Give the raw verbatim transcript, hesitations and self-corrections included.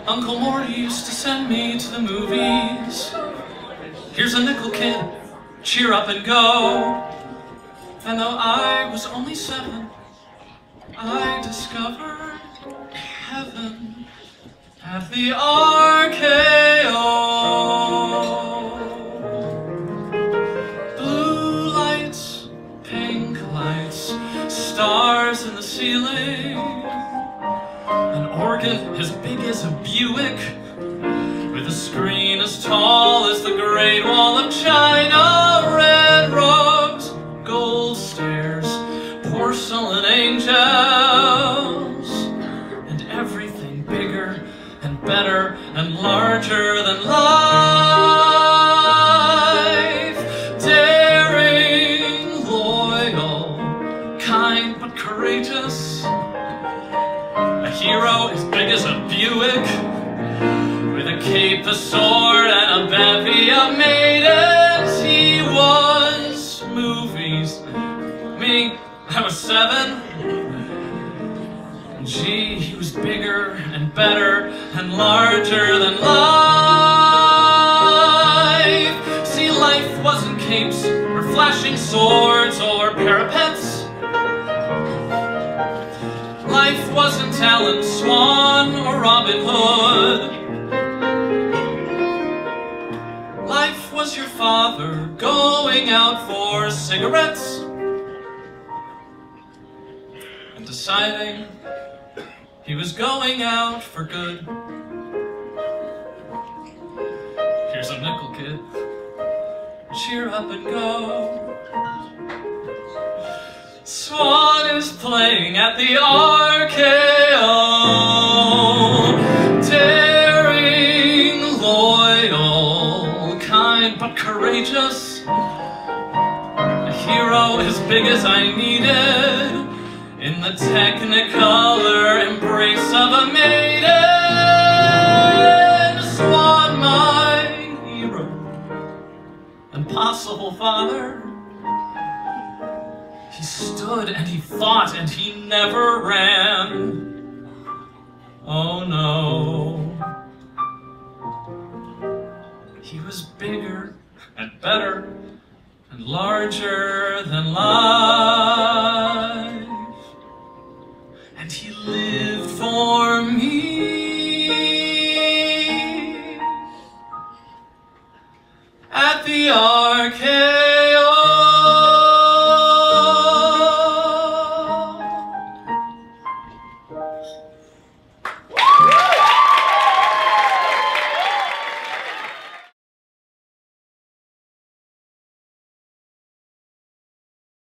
Uncle Morty used to send me to the movies. Here's a nickel, kid, cheer up and go. And though I was only seven, I discovered heaven at the R K O. Blue lights, pink lights, stars in the ceiling, an organ as big as a Buick, with a screen as tall as the Great Wall of China, red rugs, gold stairs, porcelain angels, and everything bigger and better and larger than life. Daring, loyal, kind but courageous, a hero as big as a Buick, with a cape, a sword, and a bevy of maidens. He was movies. Me, I was seven. And gee, he was bigger and better and larger than life. See, life wasn't capes or flashing swords or parapets. Life wasn't Alan Swan or Robin Hood. Life was your father going out for cigarettes and deciding he was going out for good. Here's a nickel, kid, cheer up and go. Swan is playing at the R K O. Daring, loyal, kind but courageous, a hero as big as I needed, in the technicolor embrace of a maiden. Swan, my hero and possible father. He stood and he fought and he never ran. Oh no. He was bigger and better and larger than life. And he lived for me at the R K